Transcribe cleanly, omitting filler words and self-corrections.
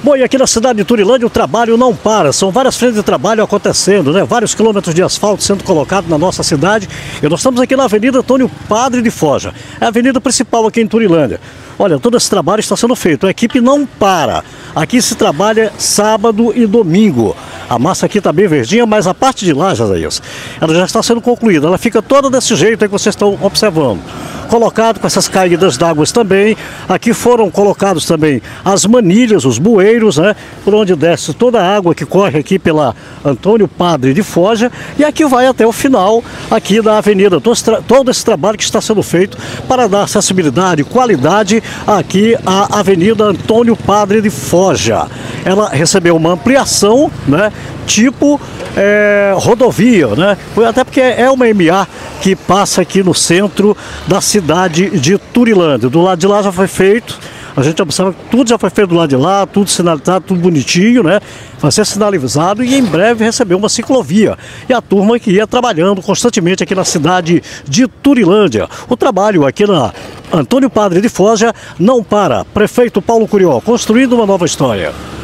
Bom, e aqui na cidade de Turilândia o trabalho não para, são várias frentes de trabalho acontecendo, né? Vários quilômetros de asfalto sendo colocados na nossa cidade. E nós estamos aqui na Avenida Antônio Padre de Foja, é a avenida principal aqui em Turilândia. Olha, todo esse trabalho está sendo feito, a equipe não para. Aqui se trabalha sábado e domingo. A massa aqui está bem verdinha, mas a parte de lá, Jazaías, ela já está sendo concluída. Ela fica toda desse jeito aí que vocês estão observando. Colocado com essas caídas d'água também. Aqui foram colocados também as manilhas, os bueiros, né? Por onde desce toda a água que corre aqui pela Antônio Padre de Foja. E aqui vai até o final aqui da avenida. Todo esse trabalho que está sendo feito para dar acessibilidade e qualidade aqui à Avenida Antônio Padre de Foja. Ela recebeu uma ampliação, né? Tipo rodovia, né? Até porque é uma MA que passa aqui no centro da cidade de Turilândia. Do lado de lá já foi feito, a gente observa que tudo já foi feito do lado de lá, tudo sinalizado, tudo bonitinho, né? Vai ser sinalizado e em breve receber uma ciclovia. E a turma que ia trabalhando constantemente aqui na cidade de Turilândia. O trabalho aqui na Antônio Padre de Foja não para. Prefeito Paulo Curió, construindo uma nova história.